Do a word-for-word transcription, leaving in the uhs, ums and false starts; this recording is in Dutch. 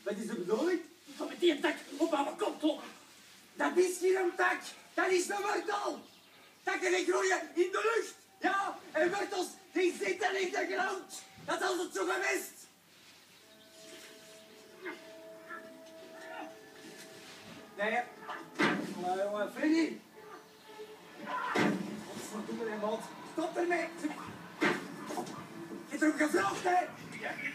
Wat is de bedoeling? Ik kom met die tak op aan mijn kop kloppen. Dat is geen tak, dat is een wortel. Takken die groeien in de lucht. Ja, en wortels die zitten in de grond. Dat is altijd zo geweest. Nee, maar jongen, Freddy. Wat doe je, man? Stop ermee. Je hebt er ook gevraagd, hè?